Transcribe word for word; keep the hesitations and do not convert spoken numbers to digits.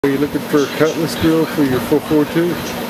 Are you looking for a cutlass grill for your four forty-two?